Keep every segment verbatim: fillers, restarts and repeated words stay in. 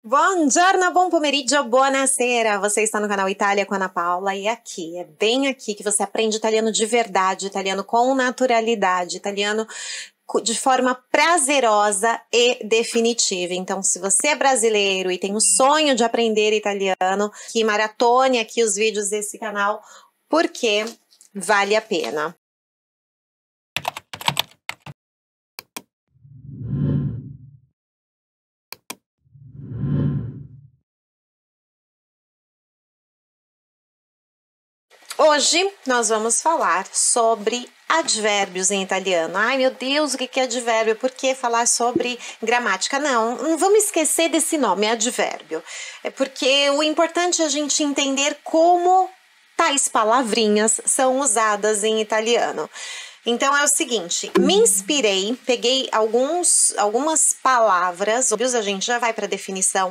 Buongiorno, buon pomeriggio, buonasera! Você está no canal Itália com Ana Paula e aqui, é bem aqui que você aprende italiano de verdade, italiano com naturalidade, italiano de forma prazerosa e definitiva. Então, se você é brasileiro e tem o sonho de aprender italiano, que maratone aqui os vídeos desse canal, porque vale a pena. Hoje nós vamos falar sobre advérbios em italiano. Ai, meu Deus, o que é advérbio? Por que falar sobre gramática? Não, não vamos esquecer desse nome, advérbio. É porque o importante é a gente entender como tais palavrinhas são usadas em italiano. Então é o seguinte, me inspirei, peguei alguns, algumas palavras, a gente já vai para a definição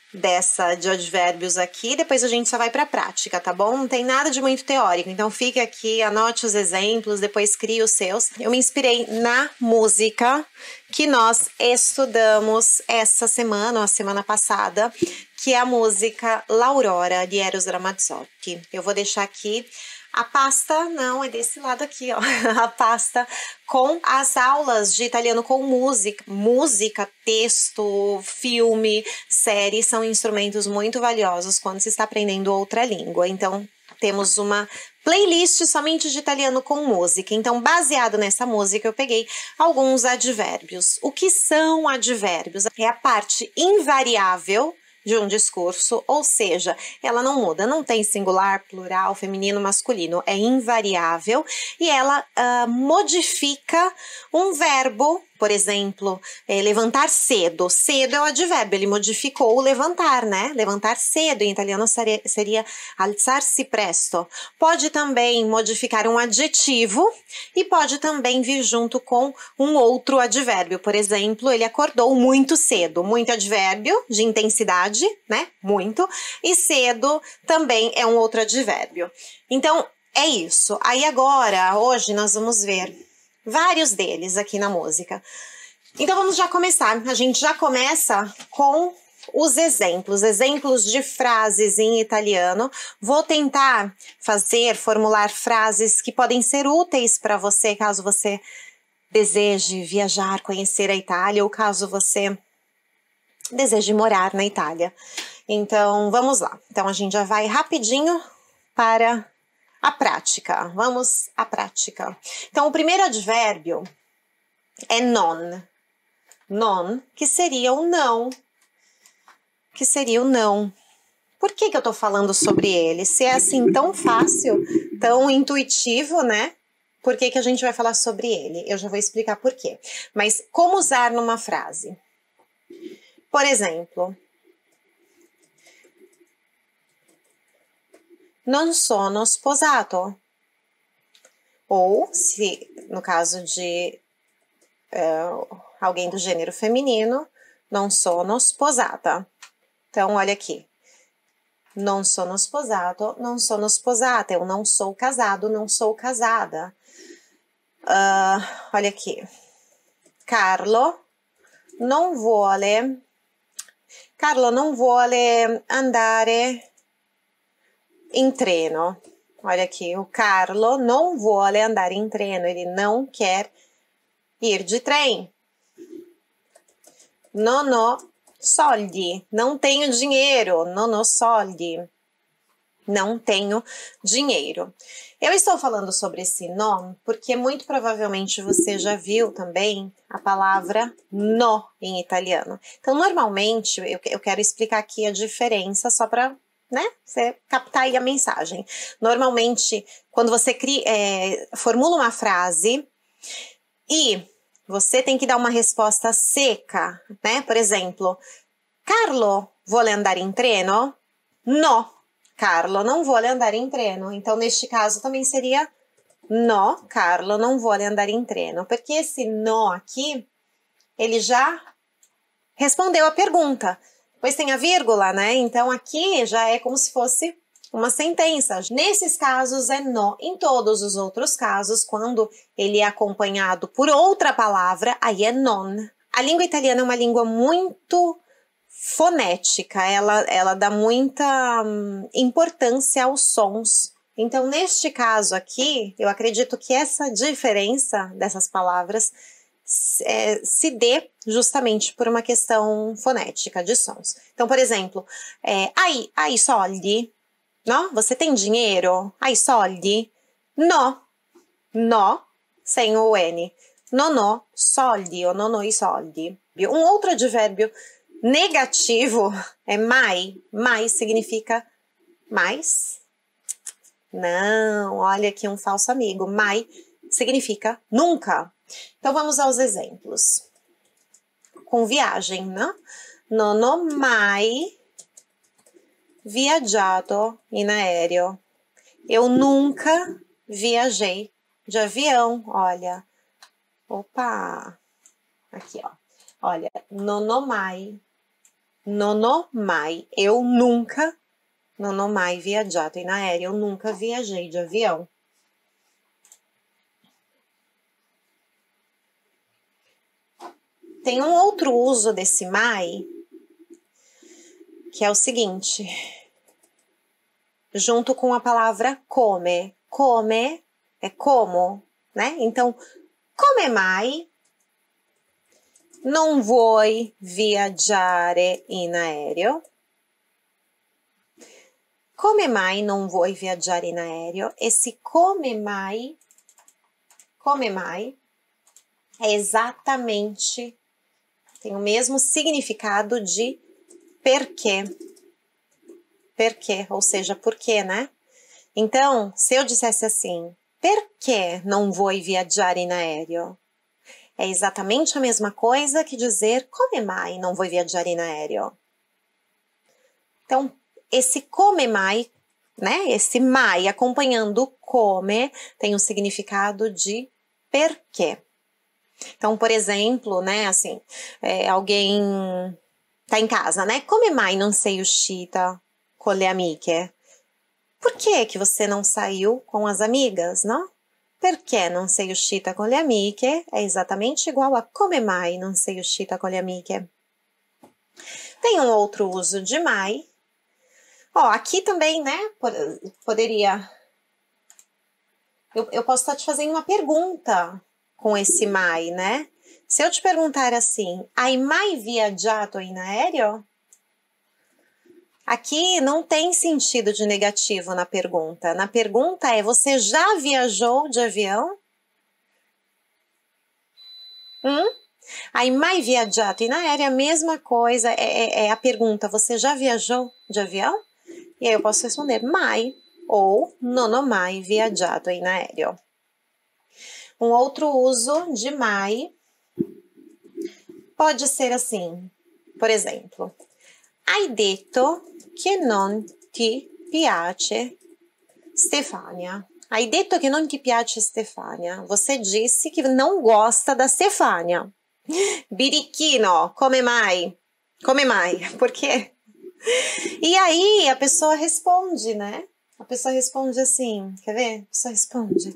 dessa de advérbios aqui, depois a gente só vai para a prática, tá bom? Não tem nada de muito teórico, então fique aqui, anote os exemplos, depois crie os seus. Eu me inspirei na música que nós estudamos essa semana, ou a semana passada, que é a música L'Aurora, de Eros Ramazzotti. Eu vou deixar aqui a pasta, não, é desse lado aqui, ó, a pasta com as aulas de italiano com música, música, texto, filme, série, são instrumentos muito valiosos quando se está aprendendo outra língua. Então, temos uma playlist somente de italiano com música. Então, baseado nessa música, eu peguei alguns advérbios. O que são advérbios? É a parte invariável de um discurso, ou seja, ela não muda, não tem singular, plural, feminino, masculino, é invariável e ela uh, modifica um verbo, por exemplo, é, levantar cedo. Cedo é o advérbio, ele modificou o levantar, né? Levantar cedo, em italiano seria, seria alzarsi presto. Pode também modificar um adjetivo e pode também vir junto com um outro advérbio. Por exemplo, ele acordou muito cedo. Muito advérbio de intensidade, né? Muito. E cedo também é um outro advérbio. Então, é isso. Aí agora, hoje, nós vamos ver vários deles aqui na música. Então vamos já começar. A gente já começa com os exemplos, exemplos de frases em italiano. Vou tentar fazer, formular frases que podem ser úteis para você, caso você deseje viajar, conhecer a Itália, ou caso você deseje morar na Itália. Então vamos lá. Então a gente já vai rapidinho para a prática. Vamos à prática. Então, o primeiro advérbio é non. Non, que seria o não. Que seria o não. Por que que eu tô falando sobre ele? Se é assim tão fácil, tão intuitivo, né? Por que que a gente vai falar sobre ele? Eu já vou explicar por quê. Mas como usar numa frase? Por exemplo, non sono sposato. Ou, se no caso de uh, alguém do gênero feminino, non sono sposata. Então, olha aqui. Non sono sposato, non sono sposata. Eu não sou casado, não sou casada. Uh, olha aqui. Carlo non vuole... Carlo non vuole andare em treno. Olha aqui, o Carlo não vuole andare in treno, ele não quer ir de trem. Non ho soldi, não tenho dinheiro, non ho soldi, não tenho dinheiro. Eu estou falando sobre esse non porque muito provavelmente você já viu também a palavra no em italiano. Então, normalmente, eu, eu quero explicar aqui a diferença só para, né, você captar aí a mensagem. Normalmente, quando você cria, é, formula uma frase e você tem que dar uma resposta seca, né? Por exemplo, Carlo vuole andare in treno? No, Carlo non vuole andare in treno. Então, neste caso, também seria no, Carlo non vuole andare in treno. Porque esse no aqui, ele já respondeu a pergunta. Depois tem a vírgula, né? Então, aqui já é como se fosse uma sentença. Nesses casos é no. Em todos os outros casos, quando ele é acompanhado por outra palavra, aí é non. A língua italiana é uma língua muito fonética, ela, ela dá muita hum, importância aos sons. Então, neste caso aqui, eu acredito que essa diferença dessas palavras é, se dê justamente por uma questão fonética de sons. Então, por exemplo, é, hai, hai soldi? No? Você tem dinheiro? Hai soldi? No. No, sem o N. Non ho soldi ou non ho i soldi. Um outro advérbio negativo é mai. Mais significa mais? Não, olha aqui um falso amigo. Mai significa nunca. Então vamos aos exemplos. Com viagem, né? Non ho mai viaggiato in aereo. Eu nunca viajei de avião, olha. Opa! Aqui, ó. Olha, non ho mai, non ho mai, eu nunca, non ho mai viaggiato in aereo, eu nunca viajei de avião. Tem um outro uso desse mai, que é o seguinte, junto com a palavra come. Come é como, né? Então, come mai non vuoi viaggiare in aereo? Come mai non vuoi viaggiare in aereo? Esse come mai, come mai, é exatamente, tem o mesmo significado de perché. Perché, ou seja, por quê, né? Então, se eu dissesse assim, perché non vuoi viaggiare in aereo? É exatamente a mesma coisa que dizer come mai non vuoi viaggiare in aereo? Então, esse come mai, né? Esse mai acompanhando o come tem o significado de perché. Então, por exemplo, né, assim, é, alguém tá em casa, né? Come mai non sei uscita con le amiche? Por que que você não saiu com as amigas, não? Perché non sei uscita con le amiche é exatamente igual a come mai non sei uscita con le amiche. Tem um outro uso de mai. Ó, aqui também, né, poderia... Eu, eu posso estar te fazendo uma pergunta com esse mai, né? Se eu te perguntar assim, hai mai viaggiato in aereo? Aqui não tem sentido de negativo na pergunta. Na pergunta é, você já viajou de avião? Hum? Hai mai viaggiato in aereo, a mesma coisa, é, é, é a pergunta, você já viajou de avião? E aí eu posso responder mai ou non ho mai viaggiato in aereo. Um outro uso de mai pode ser assim, por exemplo, hai detto che non ti piace Stefania. Hai detto che non ti piace Stefania. Você disse que não gosta da Stefania. Birichino, come mai? Come mai? Por quê? E aí a pessoa responde, né? A pessoa responde assim, quer ver? A pessoa responde.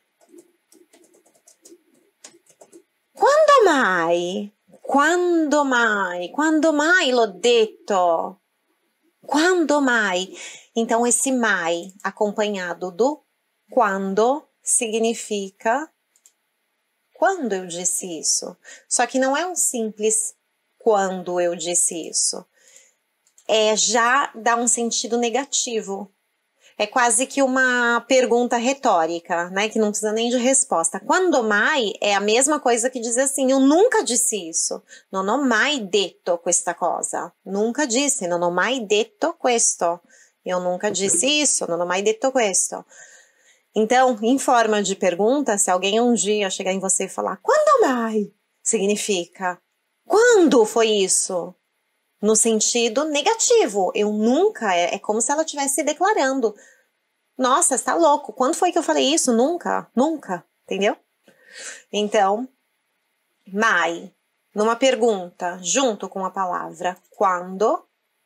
Quando mai? Quando mai? Quando mai l'ho detto? Quando mai? Então, esse mai acompanhado do quando significa quando eu disse isso. Só que não é um simples quando eu disse isso. É já dá um sentido negativo. É quase que uma pergunta retórica, né? Que não precisa nem de resposta. Quando mai é a mesma coisa que dizer assim, eu nunca disse isso. Non ho mai detto questa cosa. Nunca disse, non ho mai detto questo. Eu nunca disse isso, non ho mai detto questo. Então, em forma de pergunta, se alguém um dia chegar em você e falar, quando mai? Significa, quando foi isso? No sentido negativo. Eu nunca, é, é como se ela estivesse declarando. Nossa, você tá louco. Quando foi que eu falei isso? Nunca, nunca. Entendeu? Então, mai, numa pergunta, junto com a palavra quando,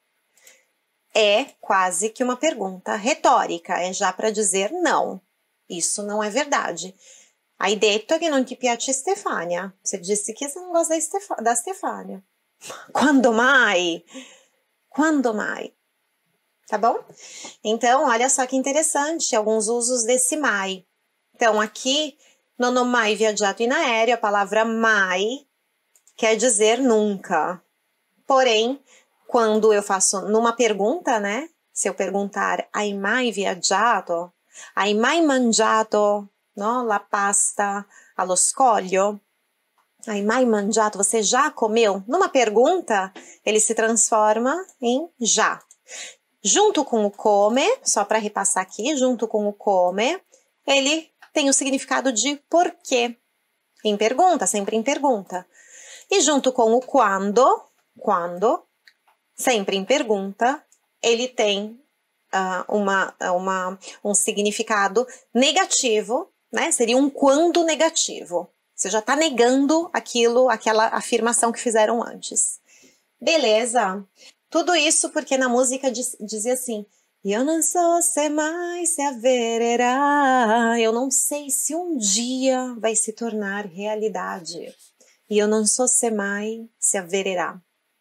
é quase que uma pergunta retórica. É já para dizer não. Isso não é verdade. Hai detto che non ti piace Stefania. Você disse que você não gosta da Stefania. Quando mai? Quando mai? Tá bom? Então, olha só que interessante, alguns usos desse mai. Então, aqui, non ho mai viaggiato in aereo, a palavra mai quer dizer nunca. Porém, quando eu faço numa pergunta, né? Se eu perguntar, hai mai viaggiato? Hai mai mangiato, no, la pasta allo scoglio? Hai mai mangiato? Você já comeu? Numa pergunta, ele se transforma em já. Junto com o come, só para repassar aqui, junto com o come, ele tem o significado de porquê. Em pergunta, sempre em pergunta. E junto com o quando, quando, sempre em pergunta, ele tem uh, uma, uma, um significado negativo, né? Seria um quando negativo. Você já está negando aquilo, aquela afirmação que fizeram antes. Beleza? Tudo isso porque na música diz, dizia assim, eu não so se mai se avvererà, eu não sei se um dia vai se tornar realidade. E eu não so se mai se avvererà.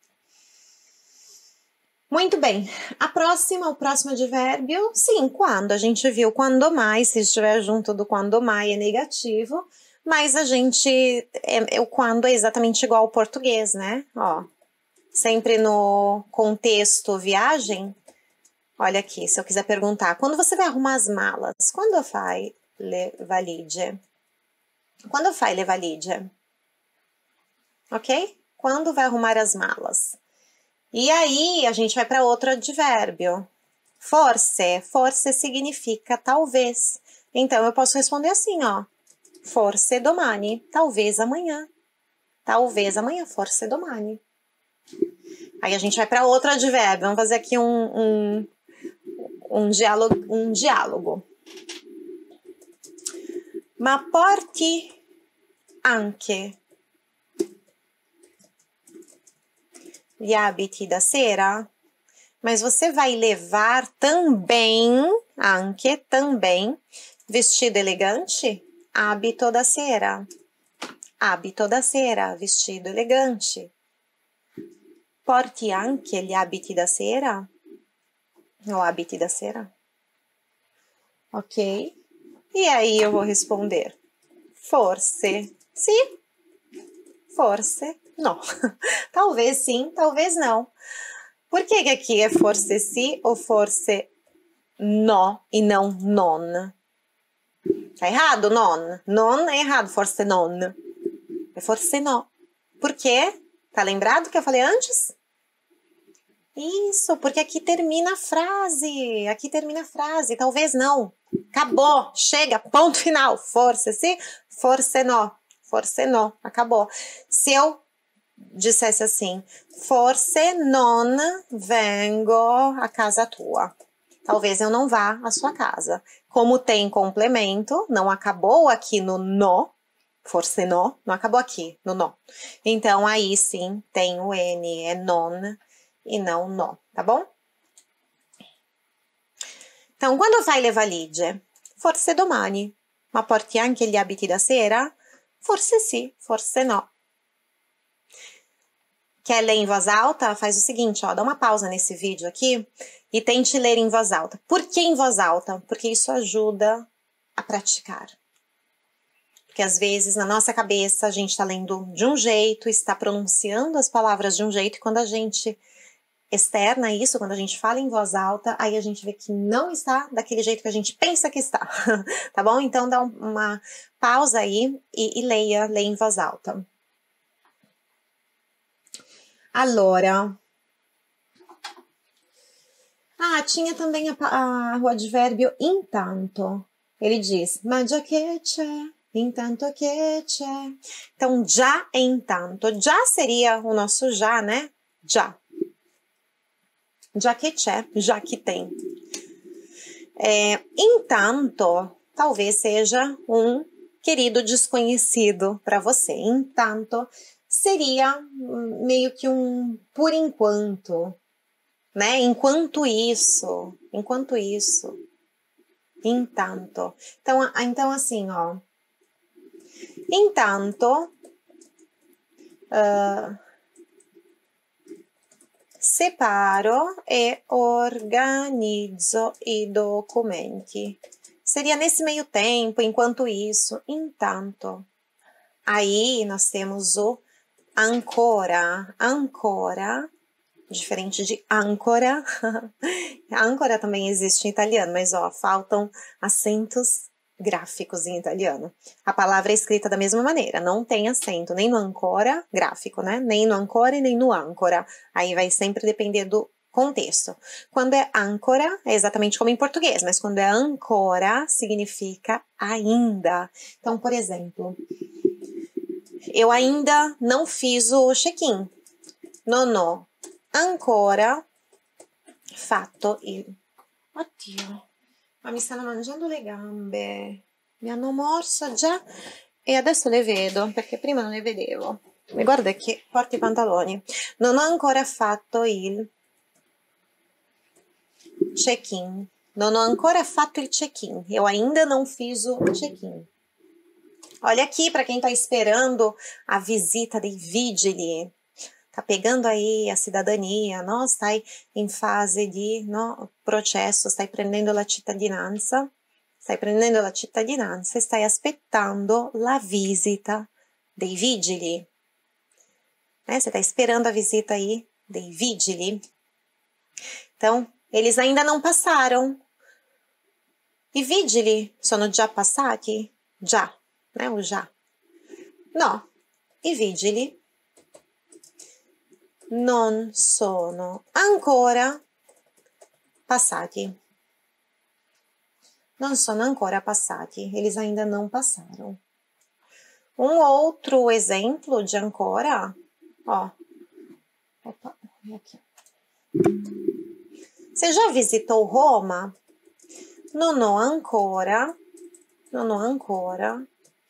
Muito bem, a próxima, o próximo advérbio, sim, quando. A gente viu quando mais, se estiver junto do quando mais é negativo, mas a gente, é, é, o quando é exatamente igual ao português, né? Ó, sempre no contexto viagem, olha aqui, se eu quiser perguntar, quando você vai arrumar as malas? Quando fai le valigie? Quando fai le valigie? Ok? Quando vai arrumar as malas? E aí, a gente vai para outro advérbio. Forse. Forse significa talvez. Então, eu posso responder assim, ó. Forse domani. Talvez amanhã. Talvez amanhã. Forse domani. Aí, a gente vai para outro advérbio. Vamos fazer aqui um, um, um, diálogo, um diálogo. Ma porti anche gli abiti da sera? Mas você vai levar também, anche, também, vestido elegante? Abito da sera. Abito da sera, vestido elegante. Porti anche gli abiti da sera? Ou abiti da sera? Ok. E aí eu vou responder. Forse. Sì. Forse. Não. Talvez sim, talvez não. Por que que aqui é forse sì ou forse no e não non? Tá errado, non? Non é errado, forse non. É forse no. Por quê? Tá lembrado que eu falei antes? Isso, porque aqui termina a frase. Aqui termina a frase. Talvez não. Acabou. Chega. Ponto final. Forse sì, forse no. Forse no. Acabou. Se eu dissesse assim, forse non vengo a casa tua. Talvez eu não vá à sua casa. Como tem complemento, não acabou aqui no no, forse no, não acabou aqui no no. Então, aí sim, tem o N, é non e não no, tá bom? Então, quando fai le valigie? Forse domani. Ma porti anche gli abiti da sera? Forse sì, forse no. Quer ler em voz alta? Faz o seguinte, ó, dá uma pausa nesse vídeo aqui e tente ler em voz alta. Por que em voz alta? Porque isso ajuda a praticar. Porque às vezes na nossa cabeça a gente está lendo de um jeito, está pronunciando as palavras de um jeito, e quando a gente externa isso, quando a gente fala em voz alta, aí a gente vê que não está daquele jeito que a gente pensa que está, tá bom? Então dá uma pausa aí e, e leia, leia em voz alta. Allora. Ah, tinha também a, a, o advérbio intanto. Ele diz, ma già che c'è, intanto che c'è. Então, già e intanto. Già seria o nosso já, né? Já. Já que c'è, já que tem. É, intanto, talvez seja um querido desconhecido para você. Intanto seria meio que um por enquanto, né? Enquanto isso, enquanto isso, intanto. Então, então assim, ó. Intanto, uh, separo e organizzo i documenti. Seria nesse meio tempo, enquanto isso, intanto. Aí nós temos o ancora, ancora, diferente de âncora. Âncora também existe em italiano, mas ó, faltam acentos gráficos em italiano. A palavra é escrita da mesma maneira, não tem acento, nem no ancora gráfico, né? Nem no ancora e nem no âncora. Aí vai sempre depender do contexto. Quando é âncora, é exatamente como em português, mas quando é ancora, significa ainda. Então, por exemplo, eu ainda não fiz o check-in. Non ho ancora fatto il... Oddio, ma mi stanno mangiando le gambe. Mi hanno morso già e adesso le vedo, perché prima non le vedevo. E guarda che porti i pantaloni. Non ho ancora fatto il check-in. Non ho ancora fatto il check-in. Eu ainda não fiz o check-in. Olha aqui para quem está esperando a visita dei vigili. Tá pegando aí a cidadania, no? Stai in fase di no, processo, stai prendendo la cittadinanza, stai prendendo la cittadinanza e stai aspettando la visita dei vigili. Né? Você está esperando a visita aí dei vigili. Então, eles ainda não passaram. I vigili sono già passati? Già, né? O già. No, i vigili non sono ancora passati. Non sono ancora passati. Eles ainda não passaram. Um outro exemplo de ancora, ó. Opa, aqui. Você já visitou Roma? Non ho ancora, non ho ancora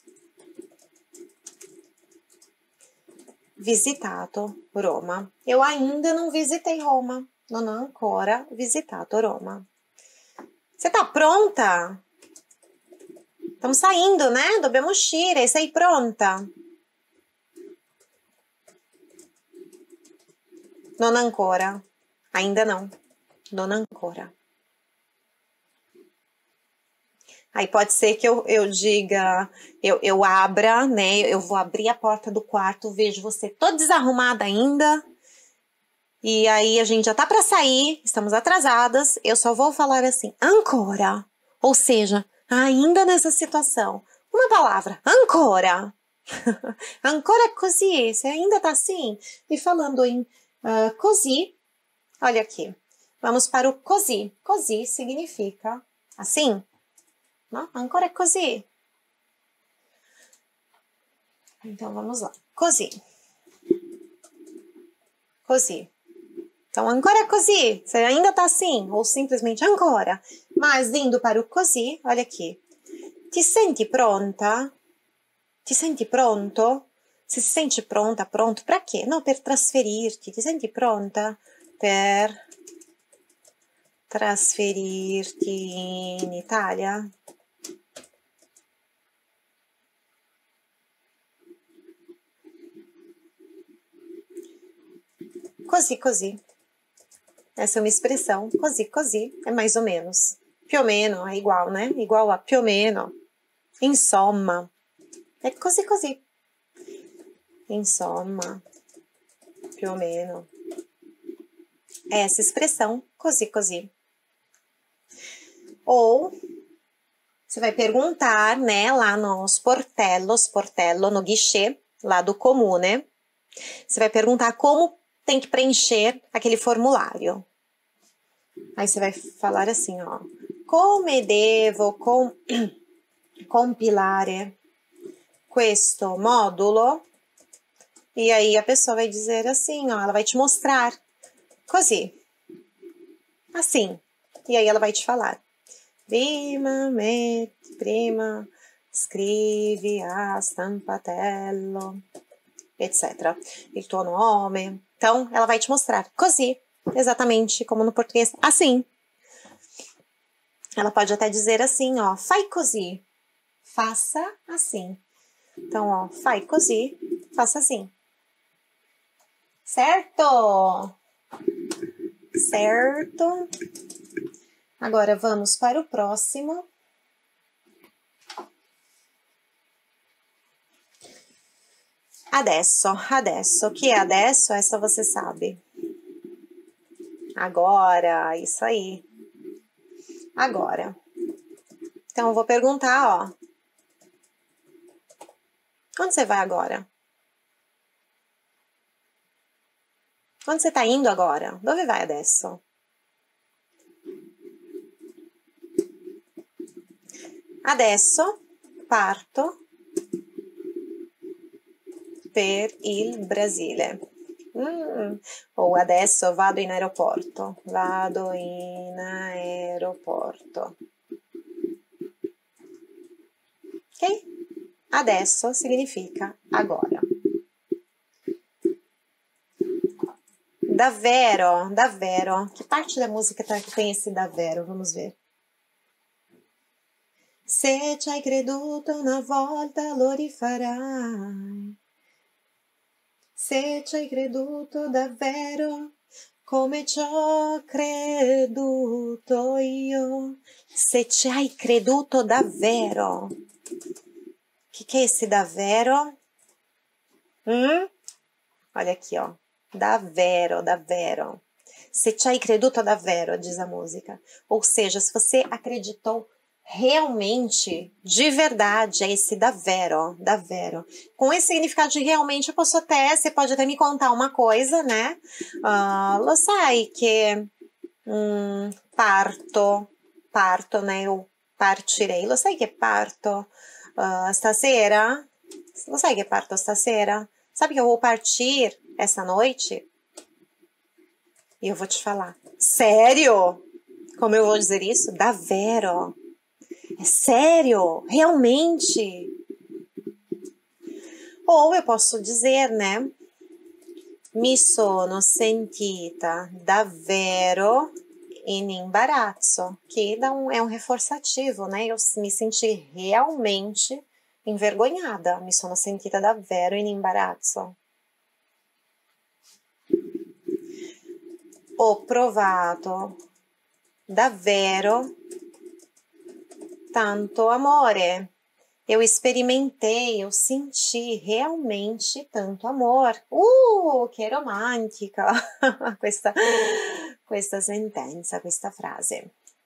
visitato Roma. Eu ainda não visitei Roma. Non ho ancora visitato Roma. Você tá pronta? Estamos saindo, né? Dobbiamo uscire. Sei pronta? Non ancora. Ainda não. Non ancora. Aí pode ser que eu, eu diga, eu, eu abra, né? Eu vou abrir a porta do quarto, vejo você toda desarrumada ainda. E aí a gente já tá para sair, estamos atrasadas. Eu só vou falar assim, ancora. Ou seja, ainda nessa situação. Uma palavra, ancora. Ancora così, você ainda tá assim? E falando em uh, così, olha aqui. Vamos para o così. Così significa assim. No? Ancora così. Então, vamos lá. Così. Così. Então, ancora così. Você ainda tá assim. Ou simplesmente ancora. Mas, indo para o così, olha aqui. Ti senti pronta? Ti senti pronto? Você se sente pronta, pronto? Para quê? Não, per trasferirti. Ti senti pronta? Per trasferirti in Italia? Così, così. Essa é uma expressão. Così, così. É mais ou menos. Più o meno, é igual, né? Igual a più o meno. Insomma. É così, così. Insomma. Più o meno. É essa expressão. Così, così. Ou você vai perguntar, né? Lá no sportello, sportello, no guichê, lá do comune. Você vai perguntar como tem que preencher aquele formulário. Aí você vai falar assim, ó. Come devo com, compilare questo modulo? E aí a pessoa vai dizer assim, ó. Ela vai te mostrar. Così. Assim. E aí ela vai te falar. Prima, metti, prima, scrivi a stampatello, etcétera. Il tuo nome. Então, ela vai te mostrar. Così. Exatamente como no português. Assim. Ela pode até dizer assim, ó. Fai così. Faça assim. Então, ó. Fai così. Faça assim. Certo? Certo? Agora vamos para o próximo. Adesso, adesso. O que é adesso? Essa você sabe. Agora, isso aí. Agora. Então, eu vou perguntar, ó. Onde você vai agora? Onde você tá indo agora? Dove vai adesso? Adesso parto per il Brasile. Hum. Ou adesso vado in aeroporto. Vado in aeroporto. Ok? Adesso significa agora. Davvero, davvero. Que parte da música tá, que tem esse davvero? Vamos ver. Se ci hai creduto una volta lo rifarai. Se ci hai creduto davvero come ci ho creduto io. Se ci hai creduto davvero. Que que é esse davvero? Hum? Olha aqui, ó. Davvero, davvero. Se ci hai creduto davvero, diz a música. Ou seja, se você acreditou realmente, de verdade, é esse davvero, davvero. Com esse significado de realmente, eu posso até, você pode até me contar uma coisa, né? Uh, lo sai che um, parto, parto, né? Eu partirei. Lo sai che parto uh, stasera? Lo sai che parto stasera? Sabe que eu vou partir essa noite? E eu vou te falar. Sério? Como eu vou dizer isso? Davvero. É sério? Realmente? Ou eu posso dizer, né? Mi sono sentita davvero in imbarazzo. Que dá um, é um reforçativo, né? Eu me senti realmente envergonhada. Mi sono sentita davvero in imbarazzo. Ho provato davvero tanto amore. Eu experimentei, eu senti realmente tanto amor. Uh, che romantica questa, questa sentenza, questa frase.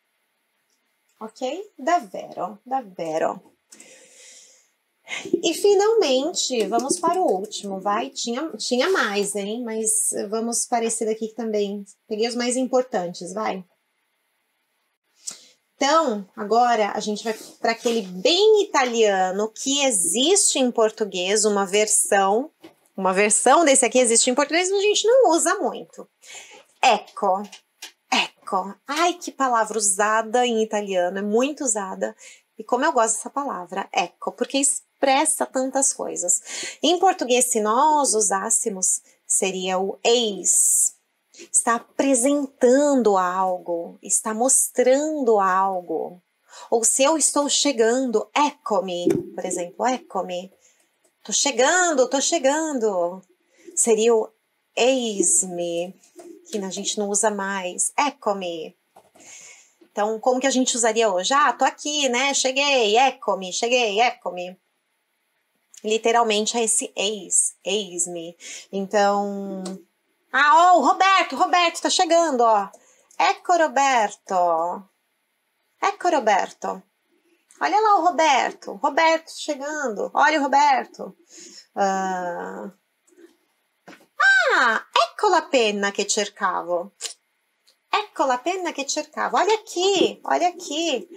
Ok? Davvero, davvero. E finalmente, vamos para o último, vai? Tinha, tinha mais, hein? Mas vamos para esse daqui também. Peguei os mais importantes, vai? Então, agora a gente vai para aquele bem italiano que existe em português, uma versão, uma versão desse aqui existe em português, mas a gente não usa muito. Ecco, ecco. Ai, que palavra usada em italiano, é muito usada. E como eu gosto dessa palavra, ecco, porque expressa tantas coisas. Em português, se nós usássemos, seria o eis. Está apresentando algo, está mostrando algo. Ou se eu estou chegando, eccomi, por exemplo, eccomi. Tô chegando, tô chegando. Seria o eis-me, que a gente não usa mais, eccomi. Então, como que a gente usaria hoje? Ah, tô aqui, né? Cheguei, eccomi, cheguei, eccomi. Literalmente é esse eis, eis-me. Então... Ah, ó, o Roberto, Roberto tá chegando, ó. Ecco Roberto. Ecco Roberto. Olha lá o Roberto. Roberto chegando. Olha o Roberto. Uh... Ah, ecco la penna che cercavo. Ecco la penna che cercavo. Olha aqui, olha aqui.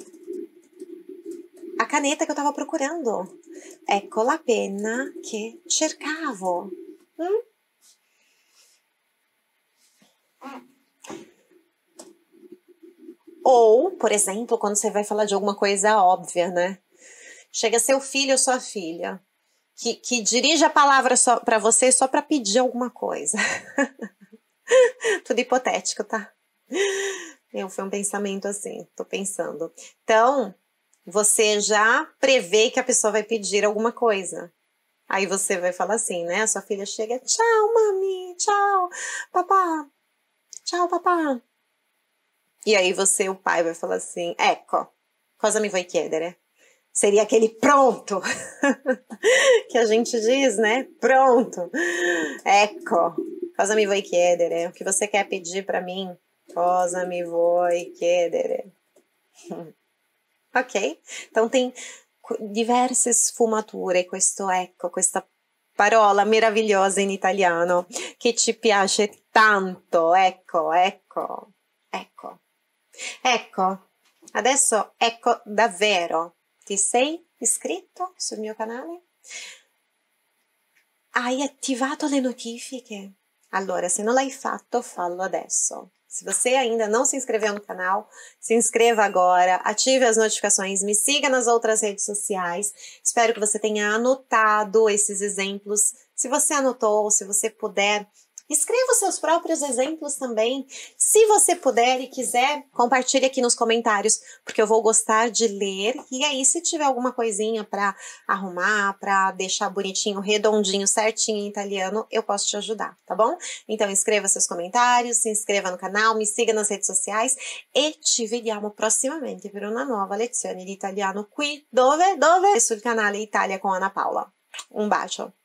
A caneta que eu tava procurando. Ecco la penna che cercavo. Hum? Ou, por exemplo, quando você vai falar de alguma coisa óbvia, né? Chega seu filho ou sua filha, que, que dirige a palavra para você só para pedir alguma coisa. Tudo hipotético, tá? Eu, foi um pensamento assim, tô pensando. Então, você já prevê que a pessoa vai pedir alguma coisa. Aí você vai falar assim, né? A sua filha chega, tchau, mami, tchau, papá. Ciao papà. E aí você, o pai, vai falar assim, ecco, cosa mi vuoi chiedere? Seria aquele pronto que a gente diz, né? Pronto. Ecco, cosa mi vuoi chiedere? O que você quer pedir para mim? Cosa mi vuoi chiedere? Ok? Então tem diverse sfumature questo ecco, questa parola meravigliosa in italiano che ci piace tanto. Ecco, ecco, ecco. Ecco, adesso ecco davvero. Ti sei iscritto sul mio canale? Hai attivato le notifiche? Allora, se non l'hai fatto, fallo adesso. Se você ainda não se inscreveu no canal, se inscreva agora, ative as notificações, me siga nas outras redes sociais. Espero que você tenha anotado esses exemplos. Se você anotou, se você puder, escreva os seus próprios exemplos também. Se você puder e quiser, compartilhe aqui nos comentários, porque eu vou gostar de ler. E aí, se tiver alguma coisinha para arrumar, para deixar bonitinho, redondinho, certinho em italiano, eu posso te ajudar, tá bom? Então, escreva seus comentários, se inscreva no canal, me siga nas redes sociais e ci vediamo prossimamente per una nuova lezione di italiano qui, dove? Dove? Sul canale Italia con Ana Paola. Un bacio!